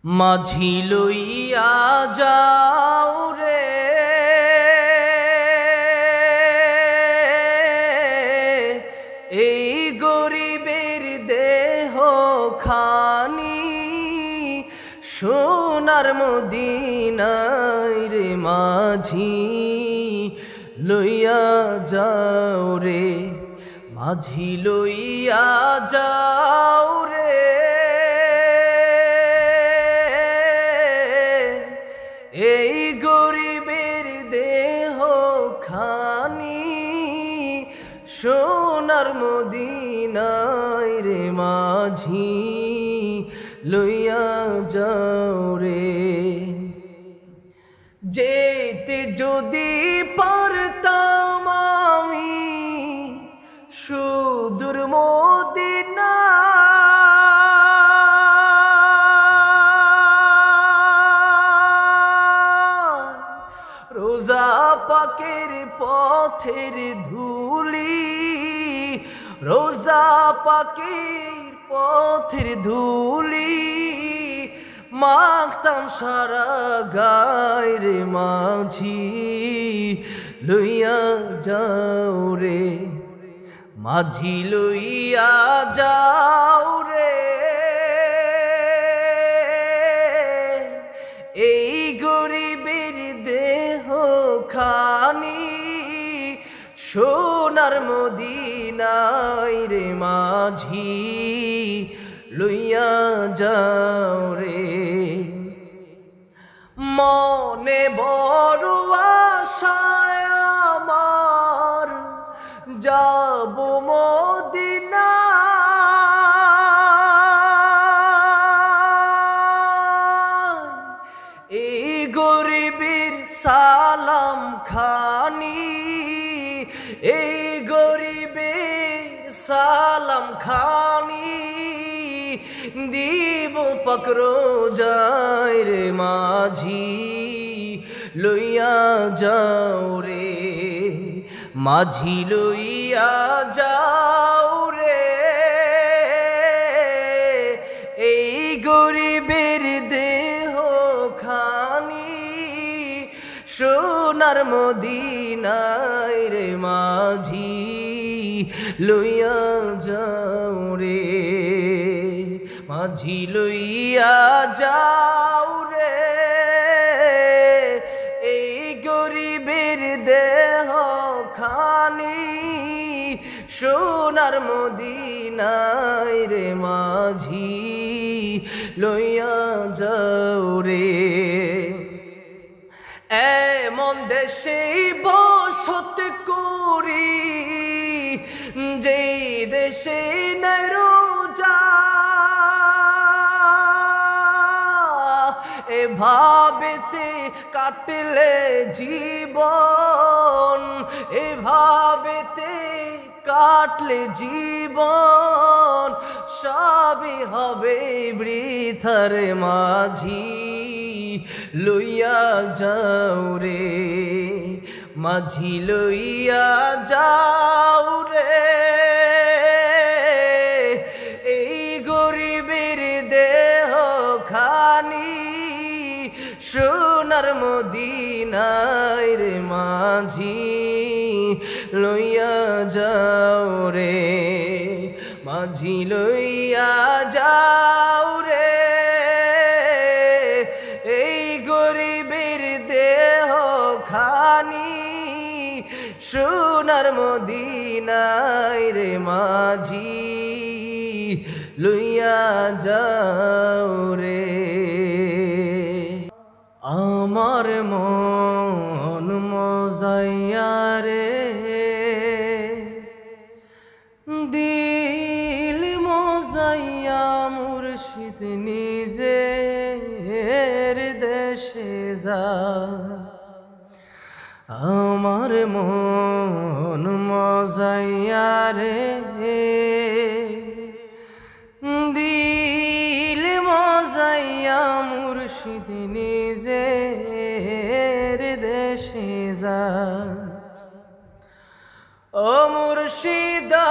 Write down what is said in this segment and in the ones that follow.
মাঝি লইয়া যাও রে এই গরিবের দেহ খানি সোনার মদিনায় রে মাঝি লইয়া যাও রে মাঝি লইয়া যাও রে এই গরিবের দেহ খানি সোনার মদিনায় রে মাঝি লইয়া যাও রে যেতে যদি পারতাম আমি সুদূর মদিনা রোজা পাকের পথের ধুলি রোজা পাকের পথের ধুলি মাখতাম সারা গায় রে মাঝি লইয়া যাও রে মাঝি লইয়া যাও রে এই গরিবের দেহ খানি সোনার মদিনায় রে মাঝি লইয়া যাও রে মনে বড় আশায় আমার যাব মদিনা এই গরিবের সালাম খানি এই গরিবের সালাম খানি দিব পকড়ো যায় রে মাঝি লইয়া যাও রে মাঝি লইয়া যাও রে এই গরিবের দেহ খানি সোনার মদিনায় রে মাঝি লইয়া যাও রে মাঝি লইয়া যাও রে এই গরিবের দেহ খানি সোনার মদিনায় রে মাঝি লইয়া যাও রে এমন দেশে বসত করি যেই দেশে নাই রোজা এভাবেতে কাটলে জীবন এভাবেতে কাটলে জীবন সবই হবে বৃথার মাঝি লইয়া যাও রে মাঝি লইয়া যাও রে এই গরিবের দেহ খানি সোনার মদিনায় রে মাঝি লইয়া যাও রে মাঝি লইয়া যাও রে এই গরিবের দেহ খানি সোনার মদিনায় রে মাঝি লইয়া যাও রে আমার মন মজাইয়া রে দিল মজাইয়া মুর্শিদ নিজের দেশে যা আমার মন মজাইয়া রে দিল মজাইয়া মুর্শিদ নিজের দেশে যা ও মুর্শিদা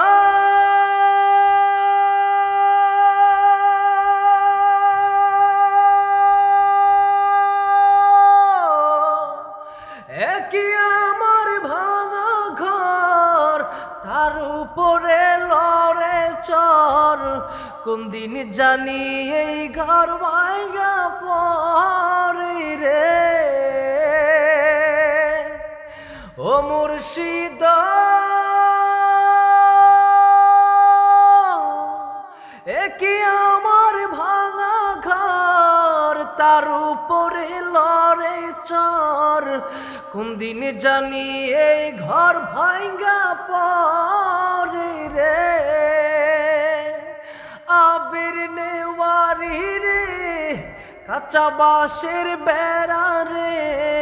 কোন দিন জানি এই ঘর ভাঙা পড়ে রে। ও মুর্শিদ একি আমার ভাঙা ঘর, তার উপরে লড়ে চর। কোন দিন জানি এই ঘর ভাঙা পড়ে রে। আবির নেওয়ারি রে কাঁচা বাঁশের বেড়া রে,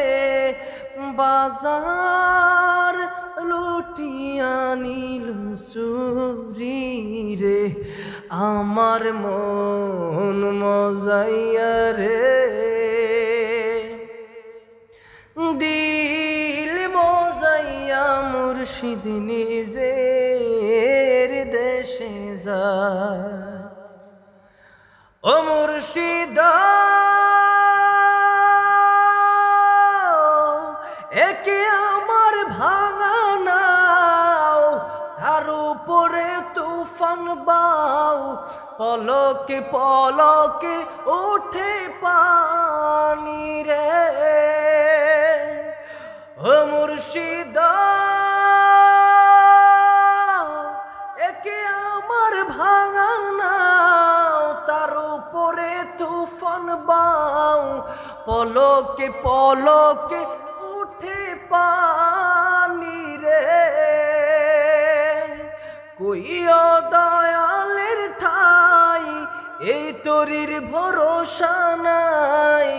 বাজার লুটিয়া নিল চুরি রে। আমার মন মজাইয়া রে, দিল মজাইয়া মুর্শিদ নিজের দেশে যায়। ও মুর্শিদ একে আমার ভাঙা নাও, তার উপরে তুফান বাও। পলকে পলকে ওঠে পানি রে। ও মুর্শিদ একে আমার ভাঙা নাও, তার উপরে তুফান বাও। পলকে পলকে উঠে পানি রে। কইও দয়ালের ঠাই এই তরির ভরসা নাই,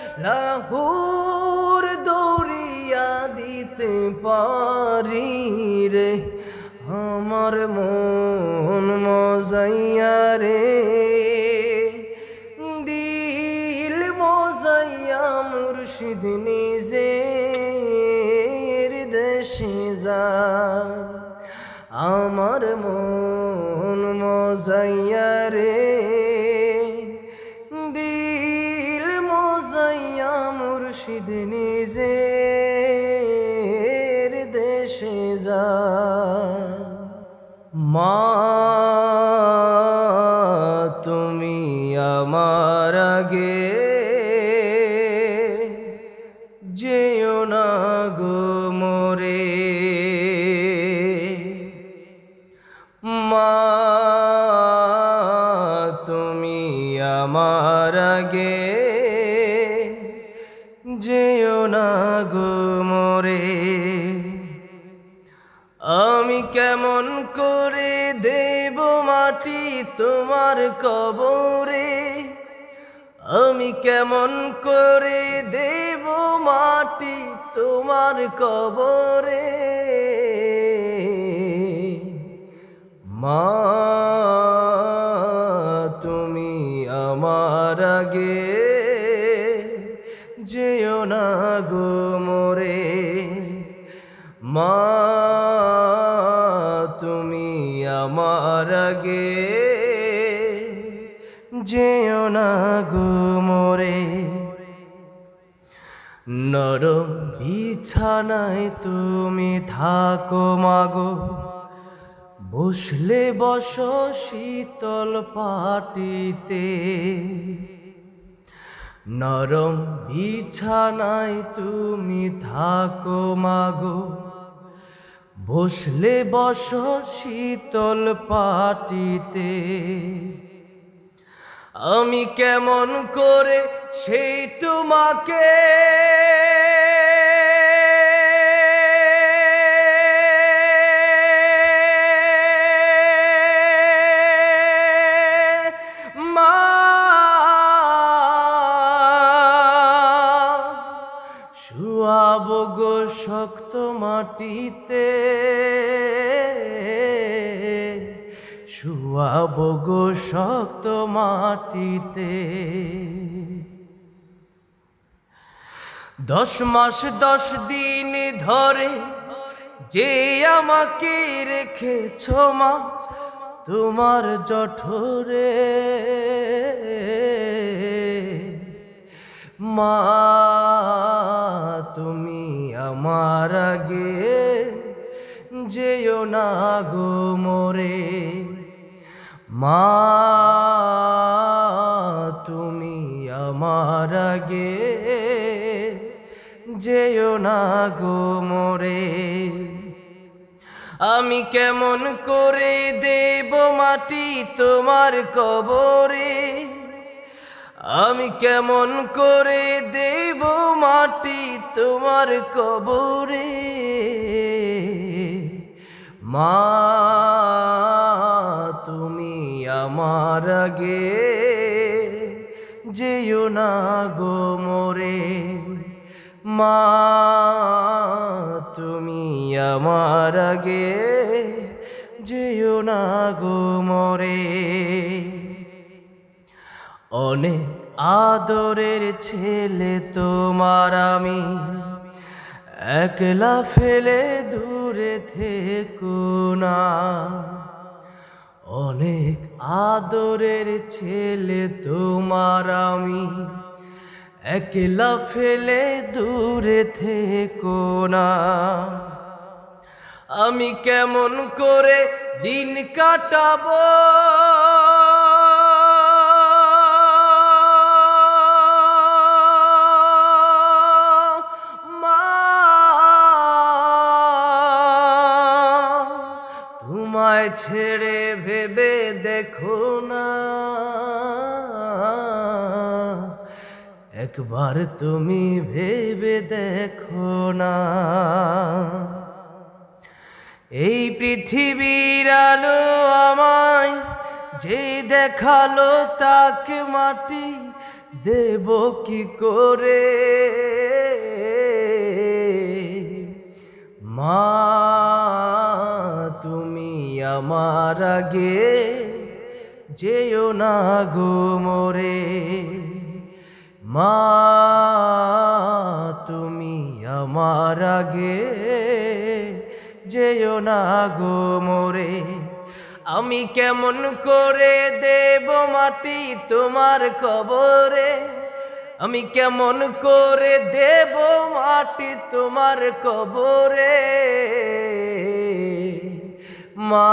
লাহুর দরিয়া দিতে পারি রে। আমার মন মজাইয়া রে, দিল মজাইয়া মুর্শিদ নিজের দেশে যায়। আমার মন মজাইয়া রে, দিল মজাইয়া মুর্শিদ নিজের দেশে যায়। মা তুমি আমার আগে যেও না গো মোরে। মা তুমি আমার আগে যেও না গো মোরে। আমি কেমন করে দেব মাটি তোমার কবরে, আমি কেমন করে দেব মাটি তোমার কবরে। মা তুমি আমার আগে যেও না গো মোরে। মা তুমি আমার আগে যেও না গো মোরে। নরম বিছানায় তুমি থাকো মাগো, বসলে বসো শীতল পাটিতে। নরম বিছানায় তুমি থাকো মাগো, বসলে বসো শীতল পাটিতে। আমি কেমন করে সেই তোমাকে শুয়াবো গো শক্ত মাটিতে, শুয়াবো গো শক্ত মাটিতে। 10 মাস 10 দিন ধরে যে আমাকে রেখেছো মা তোমার জঠরে। মা তুমি আমার আগে যেও না গো মোরে। মা আমার আগে যেও না গো মোরে। আমি কেমন করে দেব মাটি তোমার কবরে, আমি কেমন করে দেব মাটি তোমার কবরে। মা তুমি আমার আগে যেও না গো মোরে। মা তুমি আমার আগে যেও না গো মোরে। অনেক আদরের ছেলে তোমার আমি, একলা ফেলে দূরে থেকো না। অনেক আদরের ছেলে তোমার আমি, একলা ফেলে দূরে থেকো না। আমি কেমন করে দিন কাটাবো, তোমায় ছেড়ে ভেবে দেখো না। একবার তুমি ভেবে দেখো না। এই পৃথিবীর আলো আমায় যে দেখালো, তাকে মাটি দেব কি করে। মা তুমি আমার আগে যেও না গো মোরে। মা তুমি আমার আগে যেও না গো মোরে। আমি কেমন করে দেব মাটি তোমার কবরে, আমি কেমন করে দেব মাটি তোমার কবরে। মা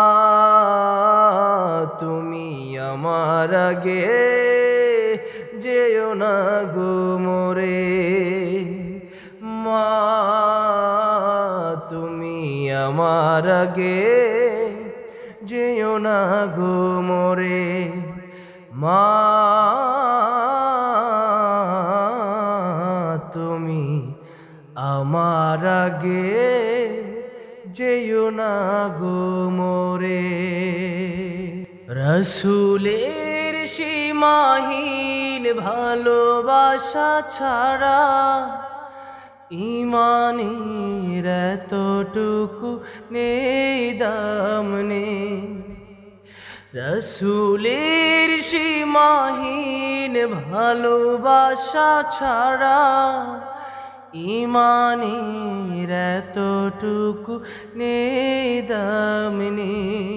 তুমি আমার আগে যেও না গো মোরে। মা তুমি আমার আগে যেও না গো মোরে। মা তুমি আমার আগে যেও না গো মোরে। রসুলের সীমাহীন ভালোবাসা ছাড়া ইমানের এতটুকু নেই দাম নেই। রসুলের সীমাহীন ভালোবাসা ছাড়া ইমানের এতটুকু নেই দাম নেই।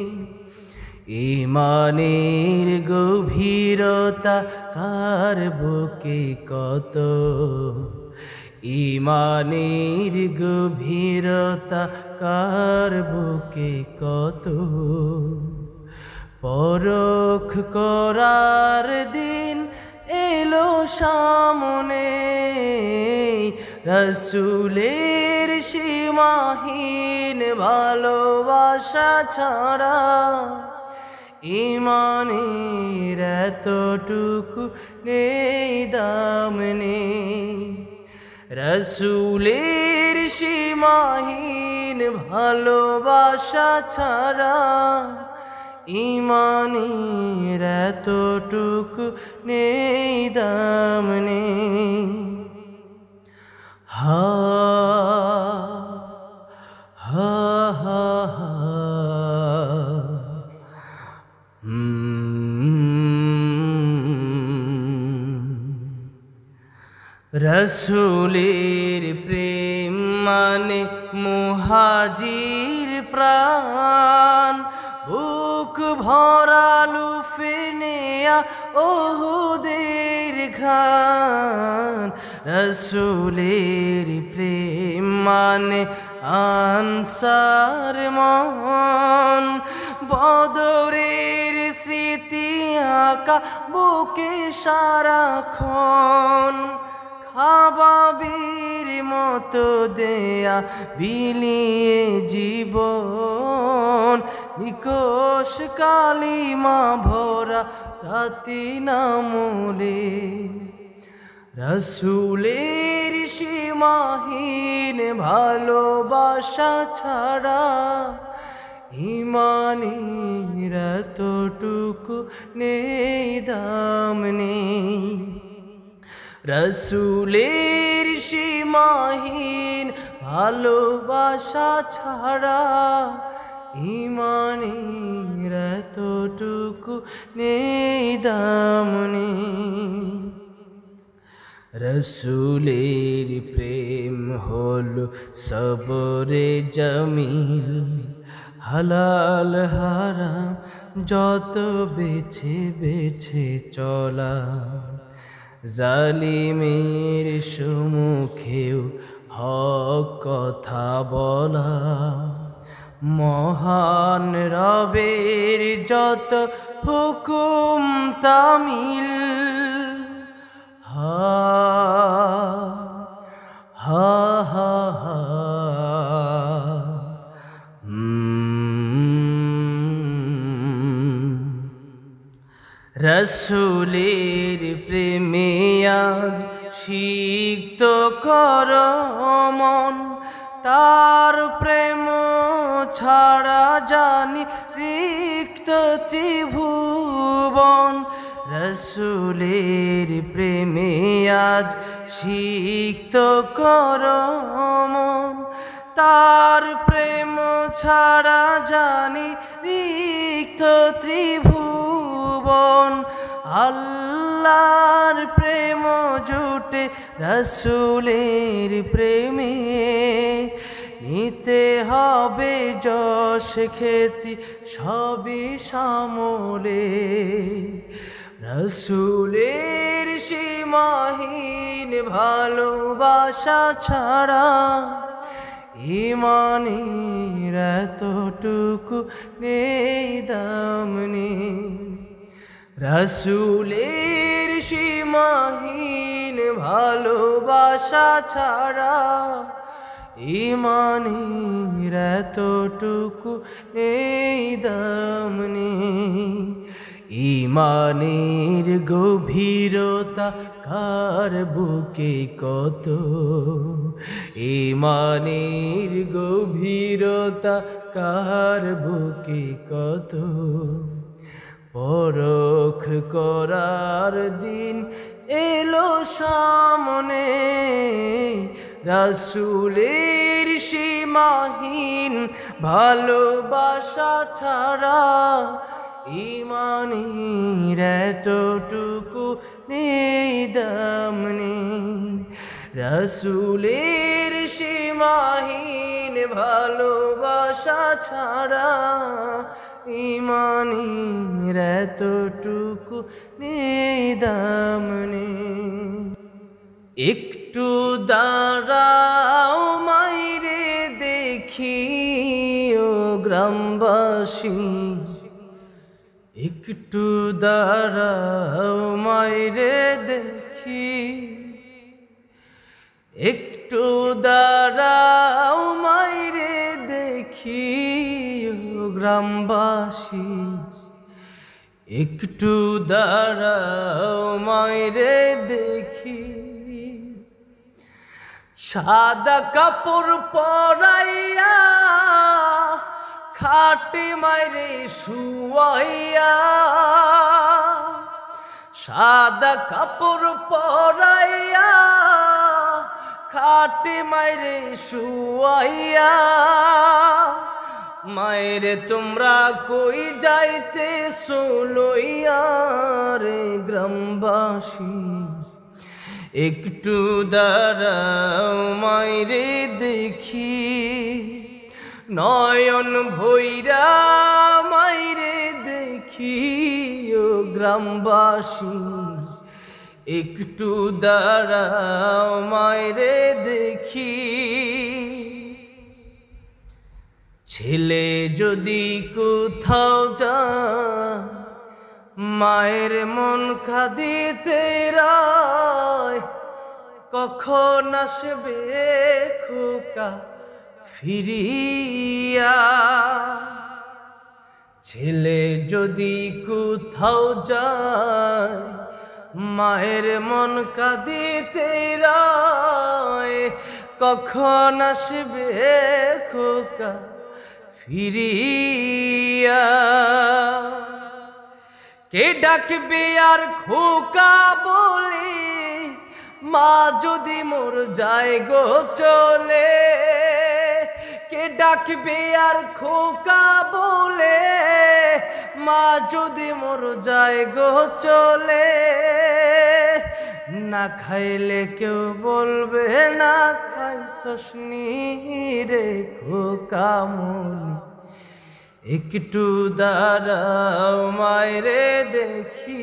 ইমানের গভীরতা কার বুকে কত, ইমানের গভীরতা কার বুকে কত। পরখ করার দিন এলো সামনে, রসুলের সীমাহীন ভালোবাসা ছাড়া ইমানের এতটুকু নেই দাম নেই। রসুলের সীমাহীন ভালোবাসা ছাড়া ইমানের এতটুকু নেই দাম নেই। হা হা হা হা রসুলের প্রেম মানে মুহাজির প্রাণ, বুক ভরা লুফে নেয়া ওহুদের ঘ্রাণ। রসুলের প্রেম মানে আনসার মন, বদরের স্মৃতি আঁকা বুকে সারাক্ষণ খাবাবির মতো দেয়া বিলিয়ে জীবন নিকশ কালিমা ভরা রাতি নামলে রসুলের সীমাহীন ভালোবাসা ছাড়া ইমানের এতটুকু নেই দাম নেই রসুলের সীমাহীন ভালোবাসা ছাড়া ইমানের এতটুকু নেই দাম নেই রসুলের প্রেম হলো সবরে জমিল হালাল হারাম যত বেছে বেছে চলা জালিমের সম্মুখেও হক কথা বলা মহান রবের যত হুকুম তামিল হা হা হা হা রসুলের প্রেমে আজ সিক্ত কর মন তার প্রেম ছাড়া জানি রিক্ত ত্রিভুবন রসুলের প্রেমে আজ সিক্ত কর মন তার প্রেম ছাড়া জানি রিক্ত ত্রিভুবন আল্লাহর প্রেম জুটে রসুলের প্রেমে নিতে হবে যশ খ্যাতি সবই সামলে রসুলের সীমাহীন ভালোবাসা ছাড়া ইমানের এতটুকু নেই দাম নেই রসুলের সীমাহীন ভালোবাসা ছাড়া ইমানের এতটুকু নেই দাম নেই ইমানের গভীরতা কার বুকে কত ইমানের গভীরতা কার বুকে কত পরখ করার দিন এলো সামনে রসুলের সীমাহীন ভালোবাসা ছাড়া ইমানের এতটুকু নেই দাম নেই রসুলের সীমাহীন ভালোবাসা ছাড়া ইমানের এতটুকু নেই দাম নেই একটু দাঁড়াও মাইরে দেখি ও গ্রামবাসী একটু দাঁড়াও মাইরে দেখি একটু দাঁড়াও মাইরে দেখি ও গ্রামবাসী একটু দাঁড়াও মাইরে দেখি সাদা কাপড় পরাইয়া খাটে মাইরে শুয়াইয়া সাদা কাপড় পরাইয়া খাটে মাইরে শুয়াইয়া মায়েরে তোমরা কই যাইতে লইয়া রে গ্রামবাসী একটু দাঁড়াও মাইরে দেখি নয়ন ভৈরা মাইরে দেখি ও গ্রামবাসী একটু দাঁড়াও মাইরে দেখি ছেলে যদি কোথাও যায় মায়ের মন কাঁদিতে রয়, কখন আসবে খোকা ফিরিয়া। ছেলে যদি কোথাও যায় মায়ের মন কাঁদিতে রয়, কখন আসবে খোকা ফিরিয়া। কে ডাকবে আর খোকা বলে মা যদি মোর যায় গো চলে। কে ডাকবে আর খোকা বলে মা যদি মোর যায় গো চলে। না খাইলে কেউ বলবে না খাইছস নি রে খোকা মনি। একটু দাঁড়াও মায়রে দেখি,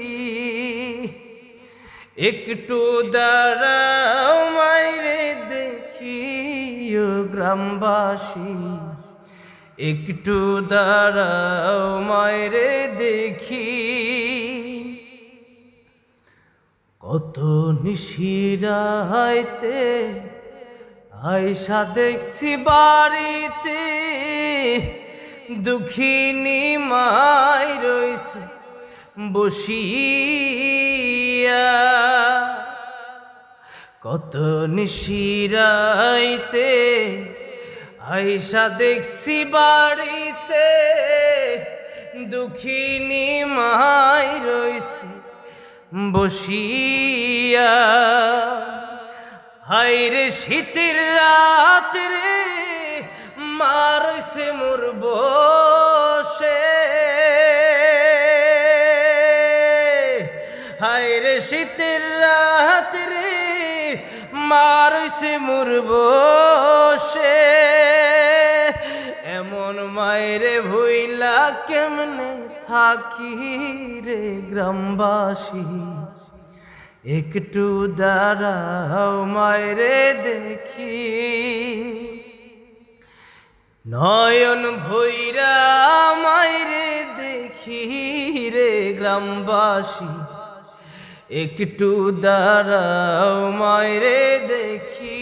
একটু দাঁড়াও মায়রে দেখি ও গ্রামবাসী। একটু দাঁড়াও মায়রে দেখি, কত নিশিরাইতে আয়সা দেখছি বাড়িতে। দুঃখিনী মাই রইছে বসিয়া, কত নিশিরাইতে আয়সা দেখছি বাড়িতে। দুঃখিনী মাই রইছে বসিয়া। হায়রে শীতের রাত রে মা রইছে মোর বসে। হায়রে শীতের রাত রে মা রইছে মোর বসে। এমন মায়েরে ভুইলা কেমনে থাকি রে গ্রামবাসী। একটু দাঁড়াও মায়েরে দেখি, নয়ন ভৈরা মায়েরে দেখি রে গ্রামবাসী। একটু দাঁড়াও মায়েরে দেখি,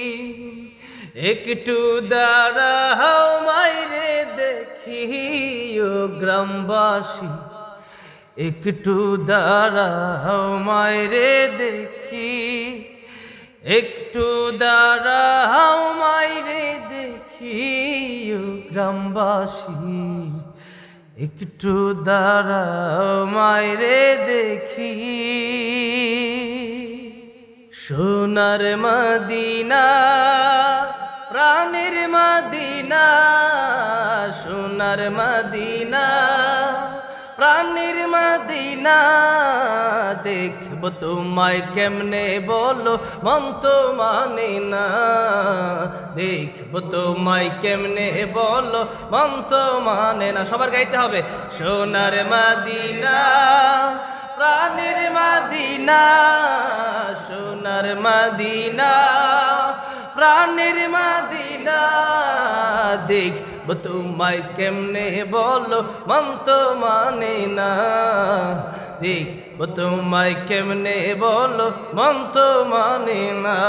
একটু দাঁড়াও মায়েরে দেখি ও গ্রামবাসী। একটু দাঁড়াও মায়েরে দেখি, একটু দাঁড়াও মায়েরে দেখি ও গ্রামবাসী। একটু দাঁড়াও মায়েরে দেখি। সোনার মদিনা প্রাণের মদিনা, সোনার মদিনা প্রাণের মদিনা। দেখব তোমায় কেমনে বলো মন তো মানে না। দেখব তোমায় কেমনে বলো মন তো মানে না। সবার গাইতে হবে। সোনার মদিনা প্রাণের মদিনা, সোনার মদিনা প্রাণের মদিনা। দেখব তোমায় কেমনে বলো মন তো মানে না। দেখব তোমায় কেমনে বলো মন তো মানে না।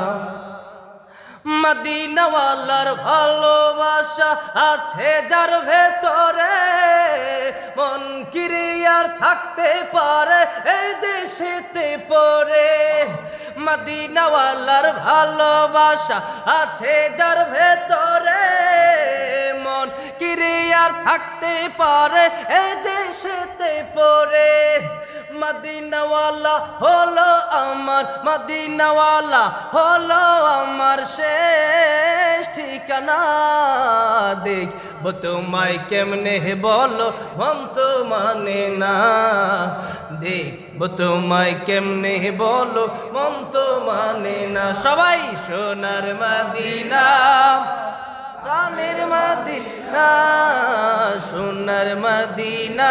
মদিনাওয়ালার ভালোবাসা আছে যার ভেতরে, মন কিরিয়ার থাকতে পারে এই দেশেতে পড়ে। মদিনাওয়ালার ভালোবাসা আছে যার ভেতরে, মন কিরিয়ার থাকতে পারে এই দেশেতে পড়ে। মদিনাওয়ালা হলো আমার, মদিনাওয়ালা হলো আমার শেষ ঠিকানা। দেখব তোমায় কেমনে বলো মন তো মানে না। দেখব তোমায় কেমনে বলো মন তো মানে না। সবাই সোনার মদিনা প্রাণের মদিনা, সোনার মদিনা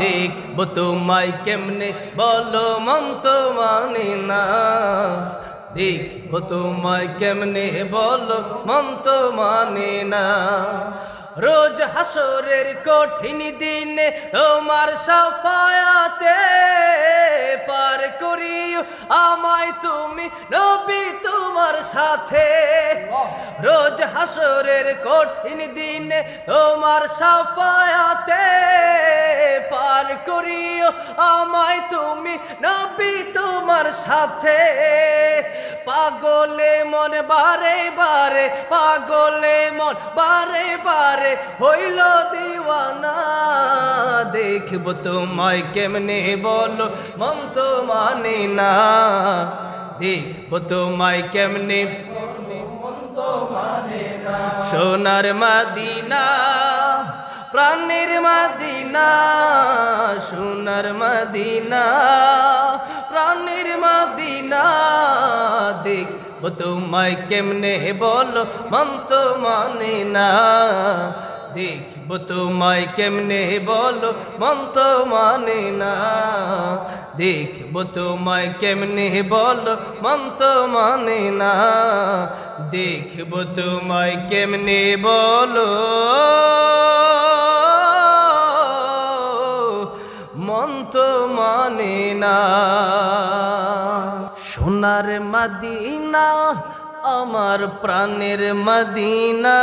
দেখব তোমায় কেমনে বলো মন তো মানে না। দেখবো তোমায় কেমনে বলো মন তো মানে না রোজ হাসরের কঠিন দিনে তোমার সাফায়াতে পার করিও আমায় তুমি নবী তোমার সাথে রোজ হাসরের কঠিন দিনে তোমার সাফায়াতে পার করিও আমায় তুমি নবী তোমার সাথে পাগলে মন বারে বারে পাগলে মন বারে বারে হইল দিওয়ানা দেখব তোমায় কেমনে বলো মন তো মানে না দেখব তোমায় কেমনে মন তো মানে না সোনার মদিনা প্রাণের মদিনা সোনার মদিনা প্রাণের মদিনা দেখব তোমায় কেমনে বলো মন তো মানে না দেখব তোমায় কেমনে বলো মন তো মানে না দেখব তোমায় কেমনে বলো মন তো মানে না দেখব তোমায় কেমনে বলো মন তো মানে না সোনার মদিনা আমার প্রাণের মদিনা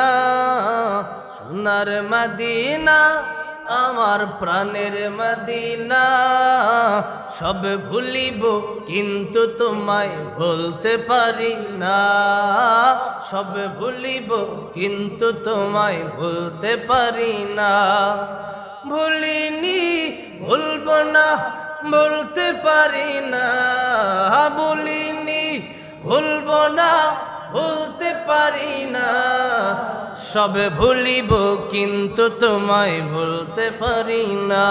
সোনার মদিনা আমার প্রাণের মদিনা সব ভুলিব কিন্তু তোমায় ভুলতে পারি না সব ভুলিব কিন্তু তোমায় ভুলতে পারি না ভুলিনি ভুলবো না বলতে পারি না বলিনি ভুলবো না বলতে পারি না সব ভুলিব কিন্তু তোমায় ভুলতে পারি না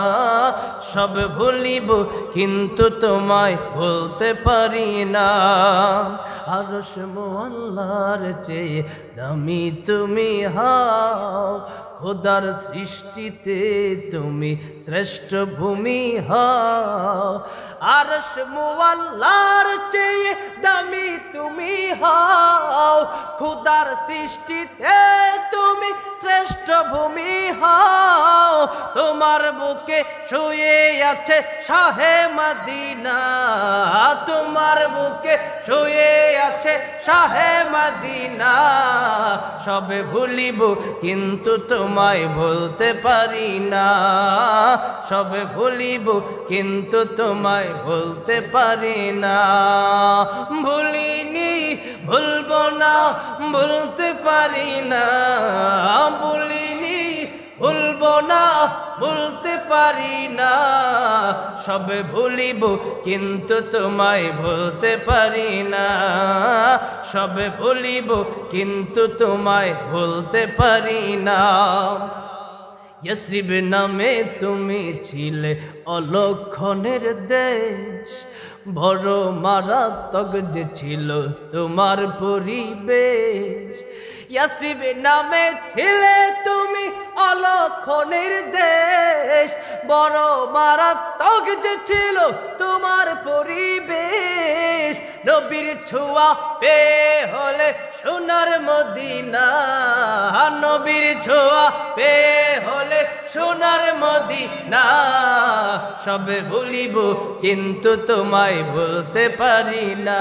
সব ভুলিব কিন্তু তোমায় ভুলতে পারি না আরশ মোল্লার চেয়ে দামি তুমি হও খোদার সৃষ্টিতে তুমি শ্রেষ্ঠ ভূমি হও আরশ মোল্লার চেয়ে দামি তুমি হও খোদার সৃষ্টিতে তুমি শ্রেষ্ঠ ভূমি হও তোমার বুকে শুয়ে আছে শাহে মদিনা তোমার বুকে শুয়ে আছে শাহে মদিনা সবে ভুলিব কিন্তু তোমায় ভুলতে পারি না সবে ভুলিব কিন্তু তোমায় ভুলতে পারি না ভুলিনি ভুলবো না ভুলতে পারি না ভুলিনি ভুলবো না ভুলতে পারি না সবে ভুলিব কিন্তু তোমায় ভুলতে পারি না সবে ভুলিব কিন্তু তোমায় ভুলতে পারি না ইয়াসরিব নামে তুমি ছিলে অলক্ষণের দেশ বড় মারাত্মক যে ছিল তোমার পরিবেশ ইয়াসরিব নামে ছিলে তুমি অলক্ষণের দেশ বড় মারাত্মক যে ছিল তোমার পরিবেশ নবীর ছোঁয়া পেয়ে হলে সোনার মদিনা নবীর ছোঁয়া পেয়ে হলে সোনার মদিনা সবে ভুলিব কিন্তু তোমায় ভুলতে পারি না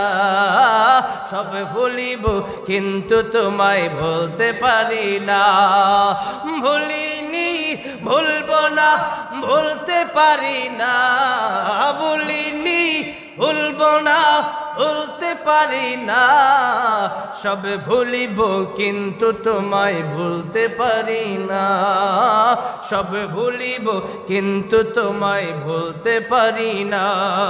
সবে ভুলিব কিন্তু তোমায় ভুলতে পারি না ভুলিনি ভুলবো না ভুলতে পারি না ভুলিনি ভুলবো না ভুলতে পারি না সবে ভুলিব কিন্তু তোমায় ভুলতে পারি না সবে ভুলিব কিন্তু তোমায় ভুলতে পারি না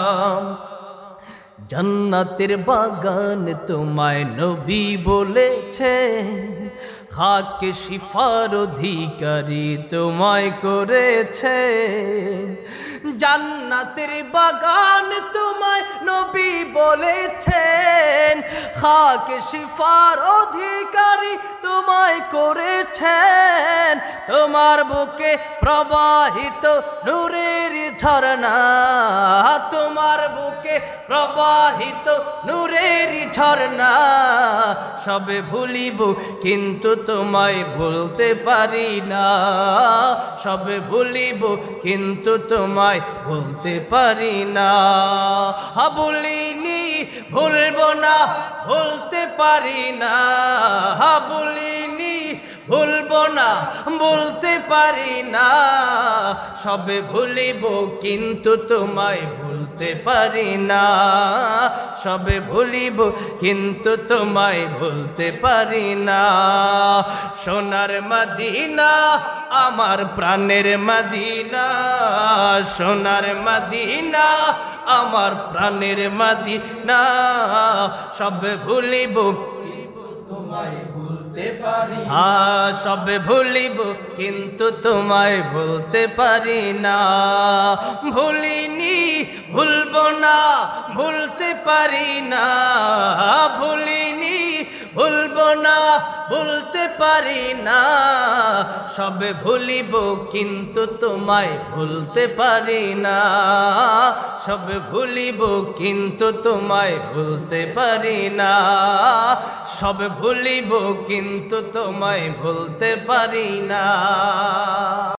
জান্নাতের বাগান তোমায় নবী বলেছে খাক শিফার অধিকারী তোমায় করেছে জান্নাতের বাগান তোমায় নবী বলেছেন খাক শিফার অধিকারী তোমায় করেছেন তোমার বুকে প্রবাহিত নূরের ঝরনা তোমার বুকে প্রবাহিত নূরের ঝরনা সবে ভুলিব কিন্তু তোমায় ভুলতে পারি না সবে ভুলিব কিন্তু তোমায় ভুলতে পারি না ভুলিনি ভুলবো না ভুলতে পারি না ভুলিনি ভুলবো না বলতে পারি না সবে ভুলিব কিন্তু তোমায় ভুলতে পারি না সবে ভুলিব কিন্তু তোমায় ভুলতে পারি না সোনার মদিনা আমার প্রাণের মদিনা সোনার মদিনা আমার প্রাণের মদিনা সবে ভুলিব তোমায় ভুলতে পারি সবে ভুলিব কিন্তু তোমায় ভুলতে পারি না ভুলিনি ভুলবো না ভুলতে পারি না ভুলিনি ভুলবো না ভুলতে পারি না সবে ভুলিব কিন্তু তোমায় ভুলতে পারি না সবে ভুলিব কিন্তু তোমায় ভুলতে পারি না সবে ভুলিব কিন্তু তোমায় ভুলতে পারি না।